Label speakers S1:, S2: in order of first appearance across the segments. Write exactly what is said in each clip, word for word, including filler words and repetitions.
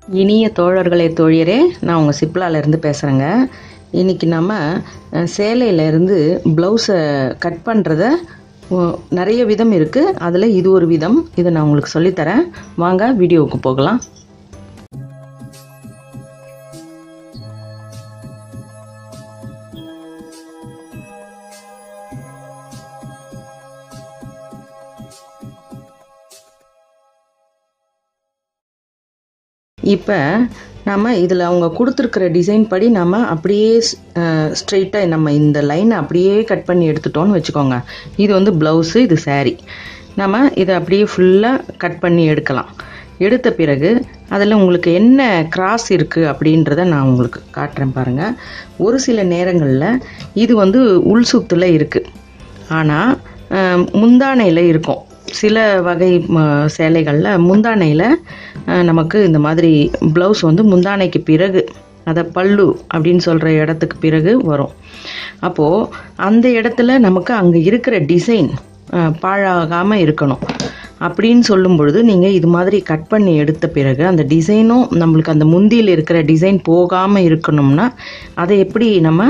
S1: இனிய தோழர்களே தோழியரே, நான் உங்கள் சிப்லாலேருந்து பேசுகிறேங்க. இன்றைக்கி நம்ம சேலையிலேருந்து ப்ளவுஸை கட் பண்ணுறத நிறைய விதம் இருக்குது. அதில் இது ஒரு விதம். இதை நான் உங்களுக்கு சொல்லித்தரேன். வாங்க வீடியோவுக்கு போகலாம். இப்போ நம்ம இதில் அவங்க கொடுத்துருக்கிற டிசைன் படி நம்ம அப்படியே ஸ்ட்ரெயிட்டாக நம்ம இந்த லைனை அப்படியே கட் பண்ணி எடுத்துட்டோன்னு வச்சுக்கோங்க. இது வந்து ப்ளவுஸு, இது சாரீ. நம்ம இதை அப்படியே ஃபுல்லாக கட் பண்ணி எடுக்கலாம். எடுத்த பிறகு அதில் உங்களுக்கு என்ன கிராஸ் இருக்குது அப்படின்றத நான் உங்களுக்கு காட்டுறேன் பாருங்கள். ஒரு சில நேரங்களில் இது வந்து உள் சுத்தில் இருக்குது, ஆனால் முந்தானையில் இருக்கும். சில வகை சேலைகளில் முந்தானையில் நமக்கு இந்த மாதிரி ப்ளவுஸ் வந்து முந்தானைக்கு பிறகு, அதை பல்லு அப்படின்னு சொல்கிற இடத்துக்கு பிறகு வரும். அப்போது அந்த இடத்துல நமக்கு அங்கே இருக்கிற டிசைன் பாழாகாமல் இருக்கணும் அப்படின்னு சொல்லும் பொழுது நீங்கள் இது மாதிரி கட் பண்ணி எடுத்த பிறகு அந்த டிசைனும் நம்மளுக்கு அந்த முந்தியில் இருக்கிற டிசைன் போகாமல் இருக்கணும்னா அதை எப்படி நம்ம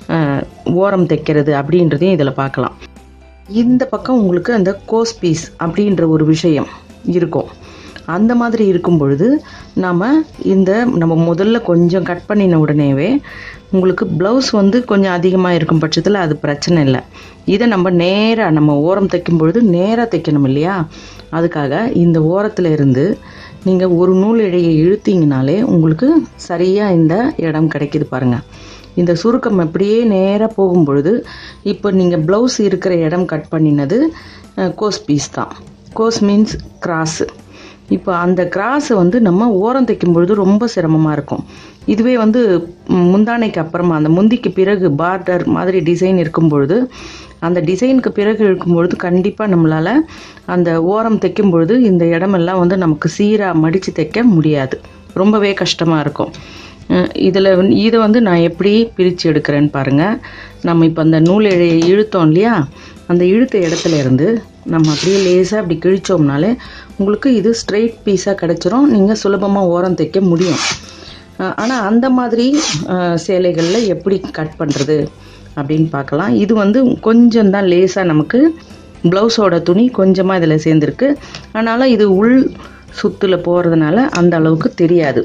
S1: ஓரம் தைக்கிறது அப்படின்றதையும் இதில் பார்க்கலாம். இந்த பக்கம் உங்களுக்கு அந்த கோஸ் பீஸ் அப்படின்ற ஒரு விஷயம் இருக்கும். அந்த மாதிரி இருக்கும் பொழுது நம்ம இந்த நம்ம முதல்ல கொஞ்சம் கட் பண்ணின உடனேவே உங்களுக்கு ப்ளவுஸ் வந்து கொஞ்சம் அதிகமாக இருக்கும் பட்சத்தில் அது பிரச்சனை இல்லை. இதை நம்ம நேராக நம்ம ஓரம் தைக்கும் பொழுது நேராக தைக்கணும் இல்லையா? அதுக்காக இந்த ஓரத்தில் இருந்து நீங்கள் ஒரு நூல் இழையை இழுத்தீங்கனாலே உங்களுக்கு சரியாக இந்த இடம் கிடைக்கிது பாருங்கள். இந்த சுருக்கம் அப்படியே நேராக போகும் பொழுது இப்போ நீங்கள் ப்ளவுஸ் இருக்கிற இடம் கட் பண்ணினது கோஸ் பீஸ் தான். கோஸ் மீன்ஸ் கிராஸு. இப்போ அந்த கிராஸை வந்து நம்ம ஓரம் தைக்கும் பொழுது ரொம்ப சிரமமாக இருக்கும். இதுவே வந்து முந்தானைக்கு அப்புறமா அந்த முந்திக்கு பிறகு பார்டர் மாதிரி டிசைன் இருக்கும் பொழுது, அந்த டிசைனுக்கு பிறகு இருக்கும் பொழுது கண்டிப்பாக நம்மளால் அந்த ஓரம் தைக்கும் பொழுது இந்த இடமெல்லாம் வந்து நமக்கு சீராக மடித்து தைக்க முடியாது, ரொம்பவே கஷ்டமாக இருக்கும். இதில் இதை வந்து நான் எப்படி பிரித்து எடுக்கிறேன்னு பாருங்கள். நம்ம இப்போ அந்த நூல் இழையை இழுத்தோம் இல்லையா? அந்த இழுத்த இடத்துல இருந்து நம்ம அப்படியே லேசாக அப்படி கிழிச்சோம்னாலே உங்களுக்கு இது ஸ்ட்ரெயிட் பீஸாக கிடச்சிரும். நீங்கள் சுலபமாக ஓரம் தைக்க முடியும். ஆனால் அந்த மாதிரி சேலைகளில் எப்படி கட் பண்ணுறது அப்படின்னு பார்க்கலாம். இது வந்து கொஞ்சம் தான் லேசாக நமக்கு ப்ளவுஸோட துணி கொஞ்சமாக இதில் சேர்ந்துருக்கு. அதனால் இது உள் சுத்தில் போகிறதுனால அந்த அளவுக்கு தெரியாது.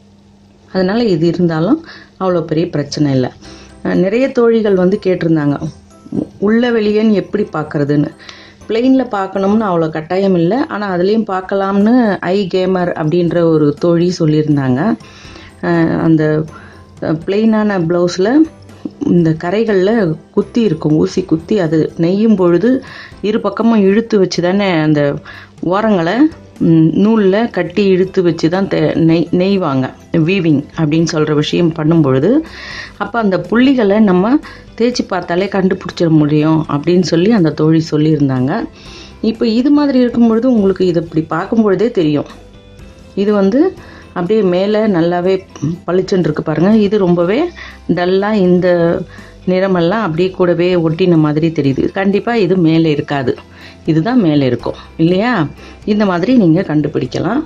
S1: அதனால் இது இருந்தாலும் அவ்வளோ பெரிய பிரச்சனை இல்லை. நிறைய தோழிகள் வந்து கேட்டிருந்தாங்க, உள்ள வெளியேன்னு எப்படி பார்க்குறதுன்னு. பிளெயினில் பார்க்கணும்னு அவ்வளோ கட்டாயம் இல்லை, ஆனால் அதுலேயும் பார்க்கலாம்னு ஐ கேமர் அப்படின்ற ஒரு தோழி சொல்லியிருந்தாங்க. அந்த பிளெயினான ப்ளவுஸில் இந்த கரைகளில் குத்தி இருக்கும், ஊசி குத்தி அது நெய்யும் பொழுது இரு பக்கமும் இழுத்து வச்சு தானே அந்த ஓரங்களை நூலில் கட்டி இழுத்து வச்சு தான் நெய் நெய்வாங்க. வீவிங் அப்படின்னு சொல்கிற விஷயம் பண்ணும் பொழுது அப்போ அந்த புள்ளிகளை நம்ம தேய்ச்சி பார்த்தாலே கண்டுபிடிச்சிட முடியும் அப்படின்னு சொல்லி அந்த தோழி சொல்லியிருந்தாங்க. இப்போ இது மாதிரி இருக்கும் பொழுது உங்களுக்கு இதை இப்படி பார்க்கும் பொழுதே தெரியும். இது வந்து அப்படியே மேலே நல்லாவே பளிச்சுன்னு இருக்கு பாருங்கள். இது ரொம்பவே டல்லாக இந்த நிறமெல்லாம் அப்படியே கூடவே ஒட்டின மாதிரி தெரியுது. கண்டிப்பாக இது மேலே இருக்காது, இதுதான் மேலே இருக்கும் இல்லையா? இந்த மாதிரி நீங்கள் கண்டுபிடிக்கலாம்.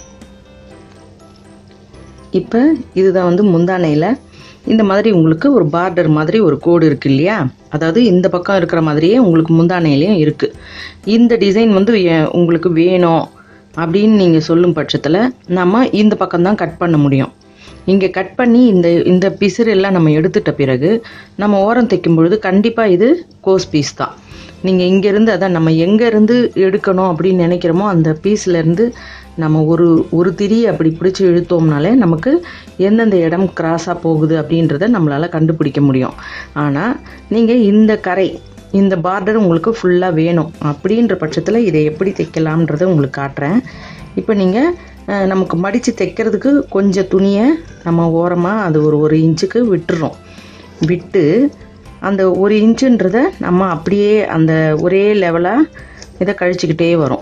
S1: இப்போ இதுதான் வந்து முந்தானையில் இந்த மாதிரி உங்களுக்கு ஒரு பார்டர் மாதிரி ஒரு கோடு இருக்குது இல்லையா? அதாவது இந்த பக்கம் இருக்கிற மாதிரியே உங்களுக்கு முந்தானையிலையும் இருக்குது. இந்த டிசைன் வந்து உங்களுக்கு வேணும் அப்படின்னு நீங்கள் சொல்லும் பட்சத்தில் நம்ம இந்த பக்கம்தான் கட் பண்ண முடியும். இங்கே கட் பண்ணி இந்த இந்த பிசுறு எல்லாம் நம்ம எடுத்துட்ட பிறகு நம்ம ஓரம் தைக்கும் பொழுது கண்டிப்பாக இது கோஸ் பீஸ் தான். நீங்கள் இங்கேருந்து அதான் நம்ம எங்கேருந்து எடுக்கணும் அப்படின்னு நினைக்கிறோமோ அந்த பீஸ்லேருந்து நம்ம ஒரு ஒரு திரி அப்படி பிடிச்சி இழுத்தோம்னாலே நமக்கு எந்தெந்த இடம் கிராஸாக போகுது அப்படின்றத நம்மளால் கண்டுபிடிக்க முடியும். ஆனால் நீங்கள் இந்த கரை இந்த பார்டர் உங்களுக்கு ஃபுல்லாக வேணும் அப்படின்ற பட்சத்தில் இதை எப்படி தைக்கலாம்ன்றதை உங்களுக்கு காட்டுறேன். இப்போ நீங்கள் நமக்கு மடித்து தைக்கிறதுக்கு கொஞ்சம் துணியை நம்ம ஓரமாக அது ஒரு ஒரு இன்ச்சுக்கு விட்டுறோம். விட்டு அந்த ஒரு இன்ச்சுன்றதை நம்ம அப்படியே அந்த ஒரே லெவலாக இதை கழிச்சிக்கிட்டே வரும்.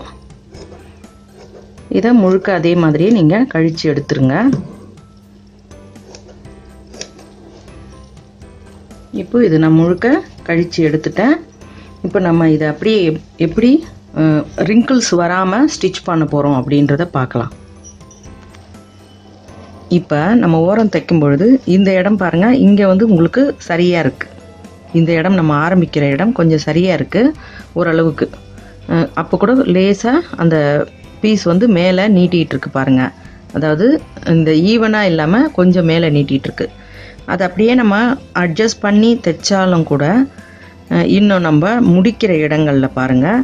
S1: இதை முழுக்க அதே மாதிரியே நீங்கள் கழித்து எடுத்துருங்க. இப்போ இது நான் முழுக்க கழித்து எடுத்துட்டேன். இப்போ நம்ம இதை அப்படியே எப்படி ரிங்கிள்ஸ் வராமல் ஸ்டிச் பண்ண போகிறோம் அப்படின்றத பார்க்கலாம். இப்போ நம்ம ஓரம் தைக்கும் பொழுது இந்த இடம் பாருங்கள், இங்கே வந்து உங்களுக்கு சரியாக இருக்குது. இந்த இடம் நம்ம ஆரம்பிக்கிற இடம் கொஞ்சம் சரியாக இருக்குது ஓரளவுக்கு. அப்போ கூட லேசாக அந்த பீஸ் வந்து மேலே நீட்டிகிட்டு இருக்கு பாருங்கள். அதாவது இந்த ஈவனாக இல்லாமல் கொஞ்சம் மேலே நீட்டிகிட்டு இருக்கு. அதை அப்படியே நம்ம அட்ஜஸ்ட் பண்ணி தைச்சாலும் கூட இன்னும் நம்ம முடிக்கிற இடங்களில் பாருங்கள்,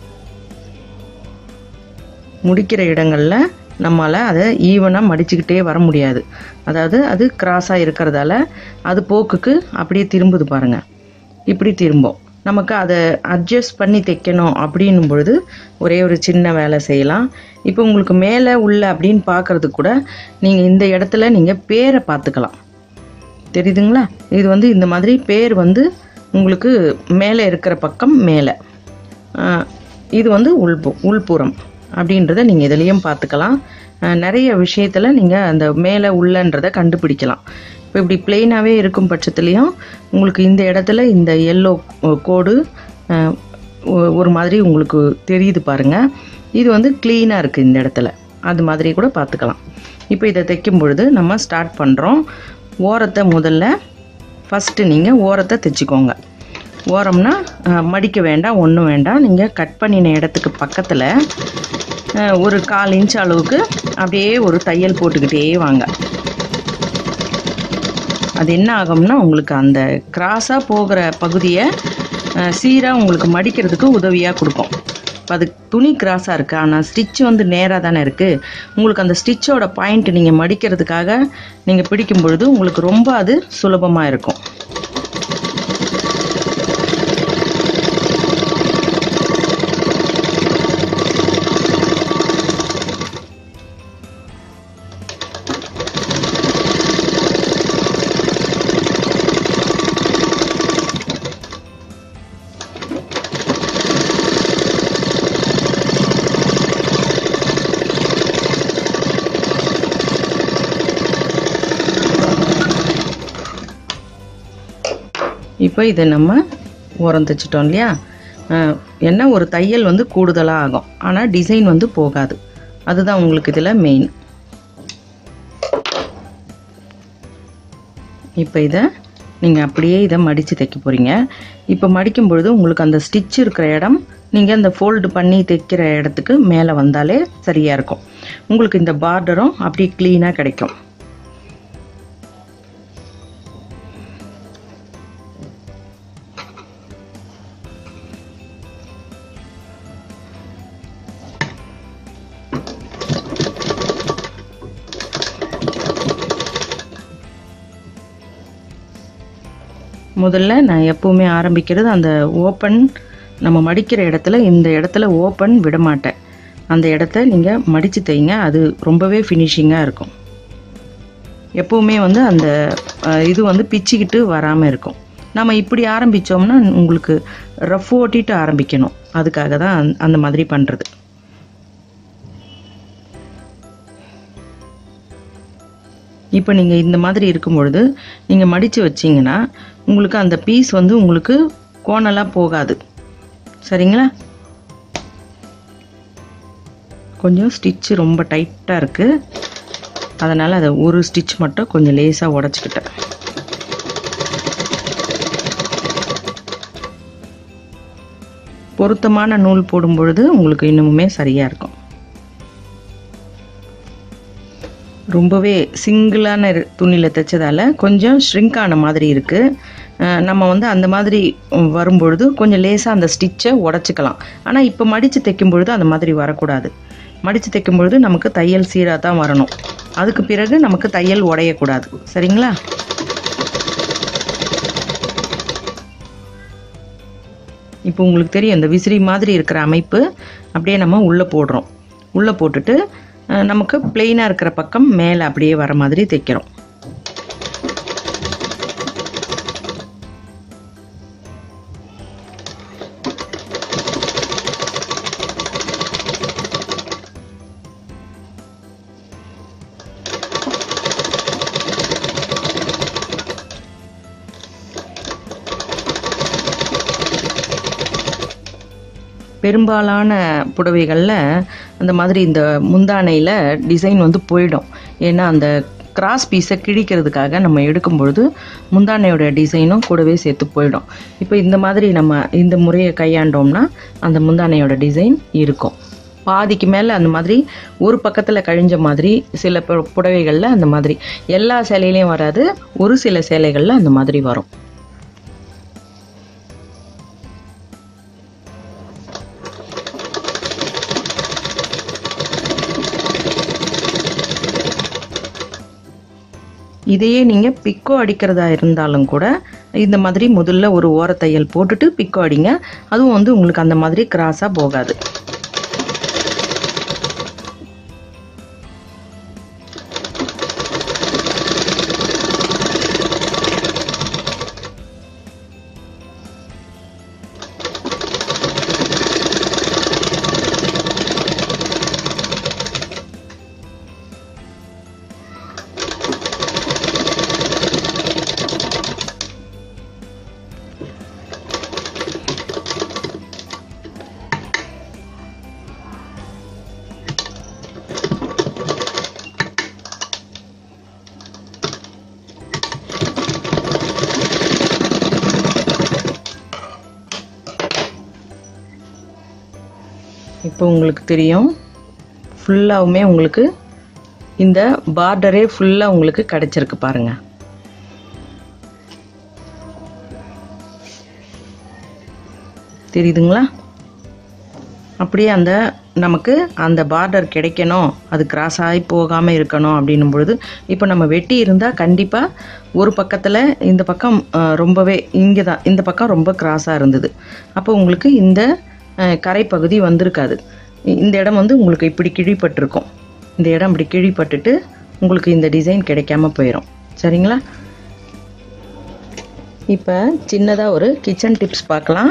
S1: முடிக்கிற இடங்களில் நம்மளால் அதை ஈவனாக மடிச்சுக்கிட்டே வர முடியாது. அதாவது அது கிராஸாக இருக்கிறதால அது போக்குக்கு அப்படியே திரும்புது பாருங்கள். இப்படி திரும்பும். நமக்கு அதை அட்ஜஸ்ட் பண்ணி தைக்கணும் அப்படின்னும் பொழுது ஒரே ஒரு சின்ன வேலை செய்யலாம். இப்போ உங்களுக்கு மேலே உள்ள அப்படின்னு பார்க்குறதுக்கு கூட நீங்கள் இந்த இடத்துல நீங்கள் பேரை பார்த்துக்கலாம். தெரியுதுங்களா? இது வந்து இந்த மாதிரி பேர் வந்து உங்களுக்கு மேலே இருக்கிற பக்கம் மேலே, இது வந்து உள்பு உள்புறம் அப்படின்றத நீங்கள் இதுலேயும் பார்த்துக்கலாம். நிறைய விஷயத்தில் நீங்கள் அந்த மேலே உள்ளன்றதை கண்டுபிடிக்கலாம். இப்போ இப்படி பிளெயினாகவே இருக்கும் பட்சத்துலேயும் உங்களுக்கு இந்த இடத்துல இந்த எல்லோ கோடு ஒரு மாதிரி உங்களுக்கு தெரியுது பாருங்கள். இது வந்து க்ளீனாக இருக்குது இந்த இடத்துல, அது மாதிரி கூட பார்த்துக்கலாம். இப்போ இதை தைக்கும் பொழுது நம்ம ஸ்டார்ட் பண்ணுறோம். ஓரத்தை முதல்ல ஃபஸ்ட்டு நீங்கள் ஓரத்தை தைச்சிக்கோங்க. ஓரம்னா மடிக்க வேண்டாம், ஒன்றும் வேண்டாம். நீங்கள் கட் பண்ணின இடத்துக்கு பக்கத்தில் ஒரு கால் இன்ச் அளவுக்கு அப்படியே ஒரு தையல் போட்டுக்கிட்டே வாங்க. அது என்ன ஆகும்னா உங்களுக்கு அந்த கிராஸாக போகிற பகுதியை சீராக உங்களுக்கு மடிக்கிறதுக்கு உதவியாக கொடுக்கும். இப்போ அது துணி கிராஸாக இருக்குது, ஆனால் ஸ்டிச் வந்து நேராக தானே இருக்குது. உங்களுக்கு அந்த ஸ்டிச்சோட பாயிண்ட் நீங்கள் மடிக்கிறதுக்காக நீங்கள் பிடிக்கும் பொழுது உங்களுக்கு ரொம்ப அது சுலபமாக இருக்கும். இப்போ இதை நம்ம ஓரம் தைச்சிட்டோம் இல்லையா? என்ன ஒரு தையல் வந்து கூடுதலாக ஆகும், ஆனால் டிசைன் வந்து போகாது. அதுதான் உங்களுக்கு இதில் மெயின். இப்போ இதை நீங்கள் அப்படியே இதை மடித்து தைக்க போகிறீங்க. இப்போ மடிக்கும் பொழுது உங்களுக்கு அந்த ஸ்டிச் இருக்கிற இடம் நீங்கள் அந்த ஃபோல்டு பண்ணி தைக்கிற இடத்துக்கு மேலே வந்தாலே சரியாக இருக்கும். உங்களுக்கு இந்த பார்டரும் அப்படி க்ளீனாக கிடைக்கும். முதல்ல நான் எப்பவுமே ஆரம்பிக்கிறது அந்த ஓப்பன், நம்ம மடிக்கிற இடத்துல இந்த இடத்துல ஓப்பன் விட மாட்டேன். அந்த இடத்த நீங்கள் மடித்து தைங்க, அது ரொம்பவே ஃபினிஷிங்காக இருக்கும். எப்பவுமே வந்து அந்த இது வந்து பிச்சுக்கிட்டு வராமல் இருக்கும். நம்ம இப்படி ஆரம்பித்தோம்னா உங்களுக்கு ரஃப் ஓட்டிட்டு ஆரம்பிக்கணும், அதுக்காக தான் அந்த மாதிரி பண்ணுறது. இப்போ நீங்கள் இந்த மாதிரி இருக்கும் பொழுது நீங்கள் மடித்து வச்சிங்கன்னா உங்களுக்கு அந்த பீஸ் வந்து உங்களுக்கு கோணலாக போகாது. சரிங்களா? கொஞ்சம் ஸ்டிச்சு ரொம்ப டைட்டாக இருக்குது, அதனால் அதை ஒரு ஸ்டிச் மட்டும் கொஞ்சம் லேசாக உடச்சிக்கிட்டேன். பொருத்தமான நூல் போடும் பொழுது உங்களுக்கு இன்னுமே சரியாக இருக்கும். ரொம்பவே சிங்கிளான துணியில் தைச்சதால் கொஞ்சம் ஷ்ரிங்க் ஆன மாதிரி இருக்குது. நம்ம வந்து அந்த மாதிரி வரும்பொழுது கொஞ்சம் லேசாக அந்த ஸ்டிச்சை உடச்சிக்கலாம். ஆனால் இப்போ மடித்து தைக்கும் பொழுது அந்த மாதிரி வரக்கூடாது. மடித்து தைக்கும் பொழுது நமக்கு தையல் சீராக தான் வரணும். அதுக்கு பிறகு நமக்கு தையல் உடையக்கூடாது. சரிங்களா? இப்போ உங்களுக்கு தெரியும் இந்த விசிறி மாதிரி இருக்கிற அமைப்பு அப்படியே நம்ம உள்ளே போடுறோம். உள்ளே போட்டுட்டு நமக்கு பிளெயினாக இருக்கிற பக்கம் மேலே அப்படியே வர மாதிரி தைக்கிறோம். பெரும்பாலான புடவைகளில் அந்த மாதிரி இந்த முந்தானையில் டிசைன் வந்து போயிடும். ஏன்னா அந்த கிராஸ் பீஸை கிழிக்கிறதுக்காக நம்ம எடுக்கும் பொழுது முந்தானையோட டிசைனும் கூடவே சேர்த்து போயிடும். இப்போ இந்த மாதிரி நம்ம இந்த முறையை கையாண்டோம்னா அந்த முந்தானையோட டிசைன் இருக்கும். பாதிக்கு மேலே அந்த மாதிரி ஒரு பக்கத்தில் கழிஞ்ச மாதிரி சில புடவைகளில் அந்த மாதிரி, எல்லா சேலையிலையும் வராது, ஒரு சில சேலைகளில் அந்த மாதிரி வரும். இதையே நீங்கள் பிக்கோ அடிக்கிறதா இருந்தாலும் கூட இந்த மாதிரி முதல்ல ஒரு ஓரத்தையல் போட்டுட்டு பிக்கோ அடிங்க. அதுவும் வந்து உங்களுக்கு அந்த மாதிரி கிராஸாக போகாது. இப்போ உங்களுக்கு தெரியும், ஃபுல்லாவுமே உங்களுக்கு இந்த பார்டரே ஃபுல்லாக உங்களுக்கு கிடைச்சிருக்கு பாருங்க. தெரியுதுங்களா? அப்படியே அந்த நமக்கு அந்த பார்டர் கிடைக்கணும், அது கிராஸ் ஆகி போகாமல் இருக்கணும் அப்படின்னும் பொழுது இப்போ நம்ம வெட்டி இருந்தால் கண்டிப்பாக ஒரு பக்கத்தில் இந்த பக்கம் ரொம்பவே இங்கே தான் இந்த பக்கம் ரொம்ப கிராஸாக இருந்தது. அப்போ உங்களுக்கு இந்த கரை பகுதி வந்திருக்காது. இந்த இடம் வந்து உங்களுக்கு இப்படி கிழிப்பட்டிருக்கும். இந்த இடம் இப்படி கிழிப்பட்டுட்டு உங்களுக்கு இந்த டிசைன் கிடைக்காம போயிடும். சரிங்களா? இப்போ சின்னதாக ஒரு கிச்சன் டிப்ஸ் பார்க்கலாம்.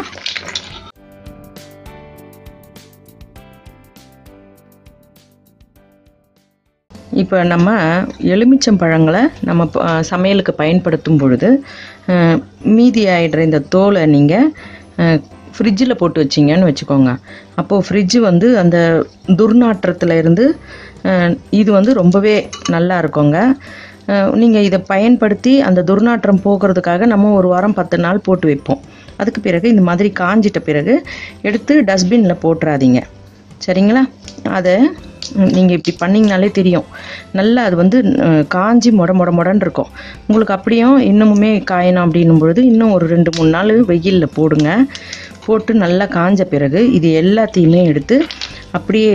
S1: இப்போ நம்ம எலுமிச்சம் பழங்களை நம்ம சமையலுக்கு பயன்படுத்தும் பொழுது மீதி ஆகிடுற இந்த தோலை நீங்கள் ஃப்ரிட்ஜில் போட்டு வச்சிங்கன்னு வச்சுக்கோங்க. அப்போது ஃப்ரிட்ஜு வந்து அந்த துர்நாற்றத்தில் இருந்து இது வந்து ரொம்பவே நல்லா இருக்குங்க. நீங்கள் இதை பயன்படுத்தி அந்த துர்நாற்றம் போகிறதுக்காக நம்ம ஒரு வாரம் பத்து நாள் போட்டு வைப்போம். அதுக்கு பிறகு இந்த மாதிரி காஞ்சிட்ட பிறகு எடுத்து டஸ்ட்பினில் போட்டுறாதீங்க. சரிங்களா? அதை நீங்கள் இப்படி பண்ணிங்கனாலே தெரியும், நல்லா அது வந்து காஞ்சி மொட மொட மொடன்னு இருக்கும். உங்களுக்கு அப்படியும் இன்னமுமே காயணும் அப்படின்னும் பொழுது இன்னும் ஒரு ரெண்டு மூணு நாள் வெயிலில் போடுங்க. போட்டு நல்லா காஞ்ச பிறகு இது எல்லாத்தையுமே எடுத்து அப்படியே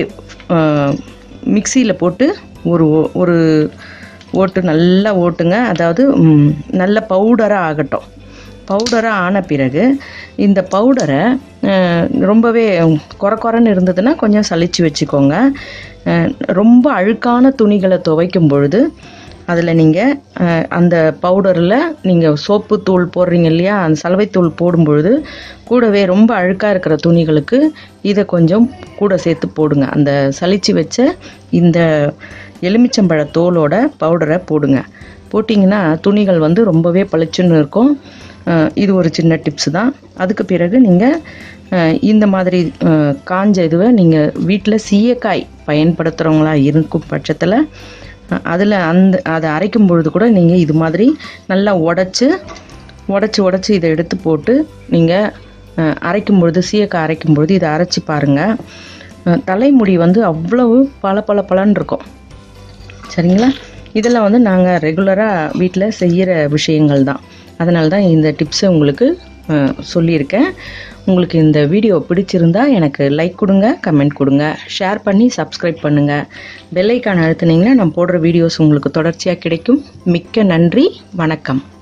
S1: மிக்சியில் போட்டு ஒரு ஒரு ஓட்டு நல்லா ஓட்டுங்க. அதாவது நல்ல பவுடராக ஆகட்டும். பவுடராக ஆன பிறகு இந்த பவுடரை ரொம்பவே குறை குறைன்னு இருந்ததுன்னா கொஞ்சம் சலிச்சு வச்சுக்கோங்க. ரொம்ப அழுக்கான துணிகளை துவைக்கும் பொழுது அதில் நீங்கள் அந்த பவுடரில் நீங்கள் சோப்பு தூள் போடுறீங்க இல்லையா, அந்த சலவைத்தூள் போடும்பொழுது கூடவே ரொம்ப அழுக்காக இருக்கிற துணிகளுக்கு இதை கொஞ்சம் கூட சேர்த்து போடுங்க. அந்த சலிச்சு வச்ச இந்த எலுமிச்சம்பழ தோலோட பவுடரை போடுங்க. போட்டிங்கன்னா துணிகள் வந்து ரொம்பவே பளிச்சுன்னு இருக்கும். இது ஒரு சின்ன டிப்ஸ் தான். அதுக்கு பிறகு நீங்கள் இந்த மாதிரி காஞ்ச இதுவை நீங்கள் வீட்டில் சீயக்காய் பயன்படுத்துகிறவங்களா இருக்கும் பட்சத்தில் அதில் அந்த அதை அரைக்கும் பொழுது கூட நீங்கள் இது மாதிரி நல்லா உடச்சி உடச்சி உடச்சி இதை எடுத்து போட்டு நீங்கள் அரைக்கும் பொழுது சீயக்காய் அரைக்கும் பொழுது இதை அரைச்சி பாருங்கள். தலைமுடி வந்து அவ்வளவு பல பல பலன்னு இருக்கும். சரிங்களா? இதெல்லாம் வந்து நாங்கள் ரெகுலராக வீட்டில் செய்கிற விஷயங்கள் தான். அதனால தான் இந்த டிப்ஸை உங்களுக்கு சொல்லியிருக்கேன். உங்களுக்கு இந்த வீடியோ பிடிச்சிருந்தா எனக்கு லைக் கொடுங்க, கமெண்ட் கொடுங்க, ஷேர் பண்ணி சப்ஸ்கிரைப் பண்ணுங்கள். பெல் ஐக்கான் அழுத்துனீங்கன்னா நான் போடுற வீடியோஸ் உங்களுக்கு தொடர்ச்சியாக கிடைக்கும். மிக்க நன்றி. வணக்கம்.